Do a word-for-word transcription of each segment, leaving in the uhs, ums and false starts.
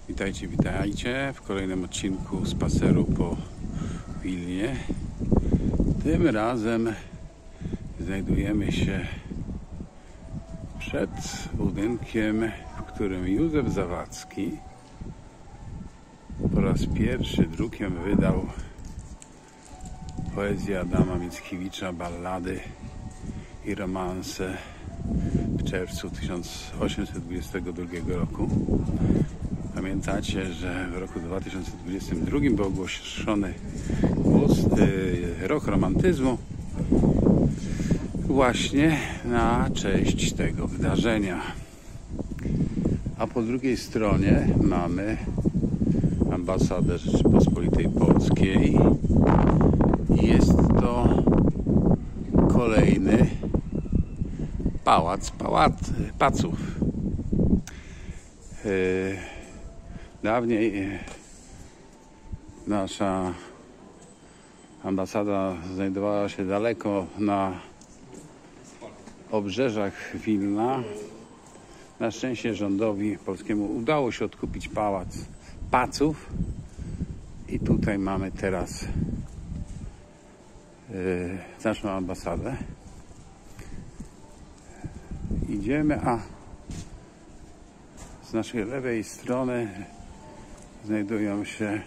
Witajcie, witajcie w kolejnym odcinku spaceru po Wilnie. Tym razem znajdujemy się przed budynkiem, w którym Józef Zawadzki po raz pierwszy drukiem wydał poezję Adama Mickiewicza, ballady i romanse w czerwcu tysiąc osiemset dwudziestego drugiego roku. Pamiętacie, że w roku dwa tysiące dwudziestym drugim był ogłoszony rok romantyzmu właśnie na cześć tego wydarzenia. A po drugiej stronie mamy ambasadę Rzeczypospolitej Polskiej i jest to kolejny pałac, pałac paców. Yy, Dawniej nasza ambasada znajdowała się daleko na obrzeżach Wilna. Na szczęście rządowi polskiemu udało się odkupić pałac Paców i tutaj mamy teraz yy, naszą ambasadę. Idziemy, a z naszej lewej strony znajdują się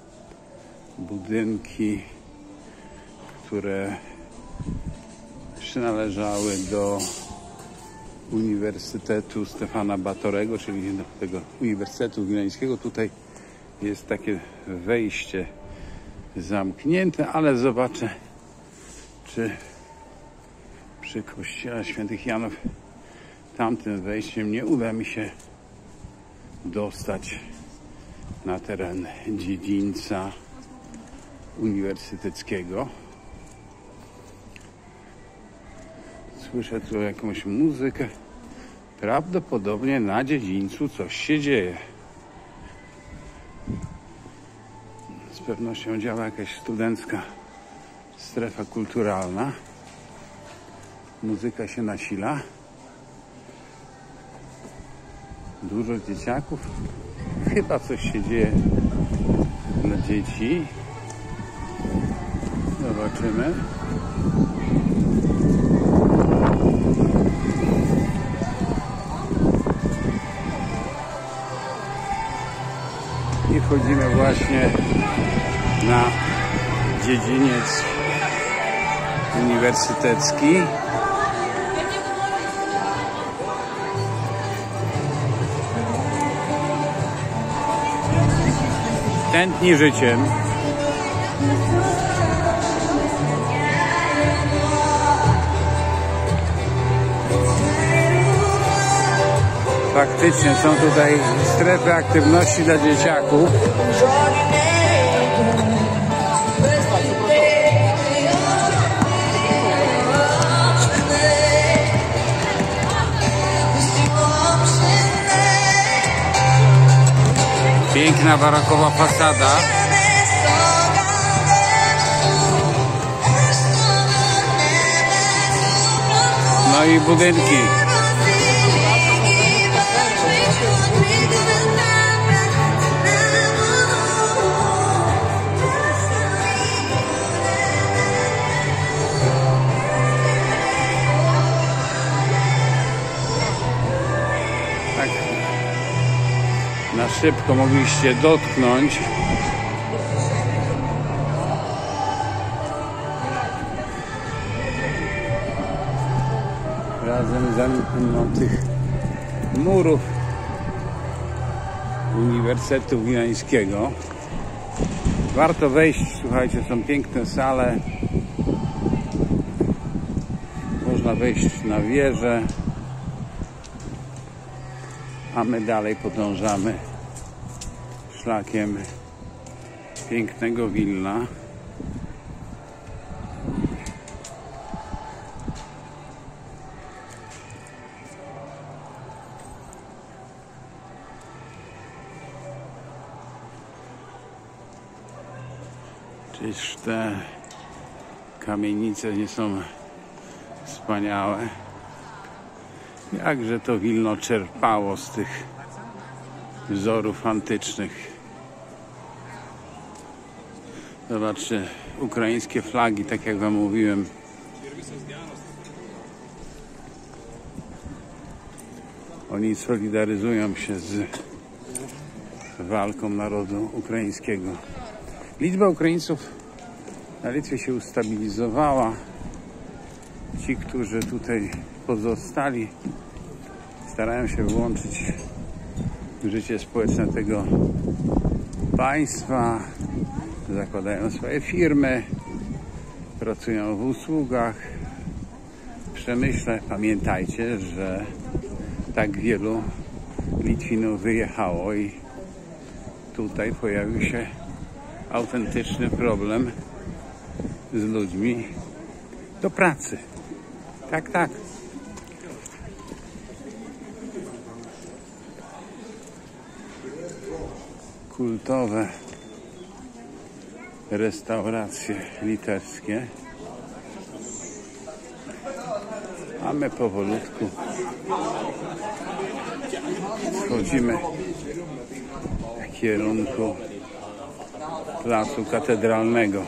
budynki, które przynależały do Uniwersytetu Stefana Batorego, czyli do tego Uniwersytetu Wileńskiego. Tutaj jest takie wejście zamknięte, ale zobaczę, czy przy kościele Świętych Janów tamtym wejściem nie uda mi się dostać na teren dziedzińca uniwersyteckiego. Słyszę tu jakąś muzykę. Prawdopodobnie na dziedzińcu coś się dzieje. Z pewnością działa jakaś studencka strefa kulturalna. Muzyka się nasila. Dużo dzieciaków. Chyba coś się dzieje dla dzieci. Zobaczymy. I wchodzimy właśnie na dziedziniec uniwersytecki. Tętni życiem. Faktycznie są tutaj strefy aktywności dla dzieciaków. Piękna barokowa fasada. No i budynki. Tak. Na szybko mogliście dotknąć. Razem z tych murów Uniwersytetu Wileńskiego. Warto wejść, słuchajcie, są piękne sale. Można wejść na wieżę. A my dalej podążamy szlakiem pięknego Wilna. Czyż te kamienice nie są wspaniałe? Jakże to Wilno czerpało z tych wzorów antycznych. Zobaczcie, ukraińskie flagi, tak jak wam mówiłem. Oni solidaryzują się z walką narodu ukraińskiego. Liczba Ukraińców na Litwie się ustabilizowała. Ci, którzy tutaj pozostali, starają się włączyć w życie społeczne tego państwa, zakładają swoje firmy, pracują w usługach, w przemyśle. Pamiętajcie, że tak wielu Litwinów wyjechało i tutaj pojawił się autentyczny problem z ludźmi do pracy. Tak, tak. Kultowe restauracje litewskie. A my powolutku wchodzimy w kierunku placu katedralnego.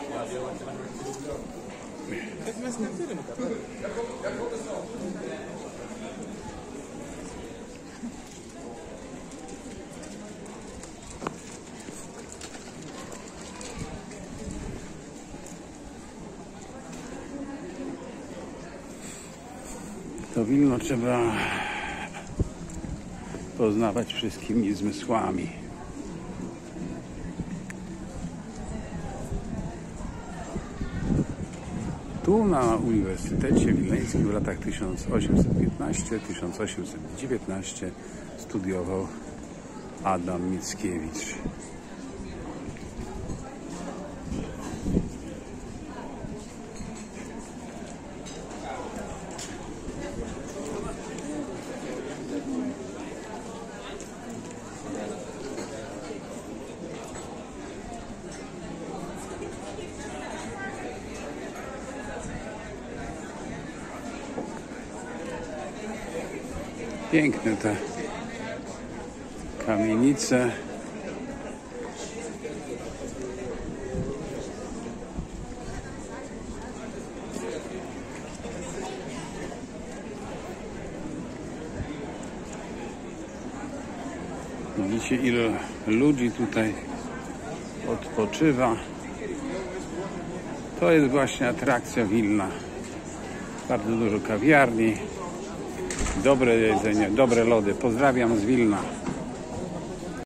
To Wilno trzeba poznawać wszystkimi zmysłami. Tu na Uniwersytecie Wileńskim w latach tysiąc osiemset piętnaście do tysiąc osiemset dziewiętnaście studiował Adam Mickiewicz. Piękne te kamienice. Widzicie, ile ludzi tutaj odpoczywa. To jest właśnie atrakcja Wilna. Bardzo dużo kawiarni. Dobre jedzenie, dobre lody. Pozdrawiam z Wilna.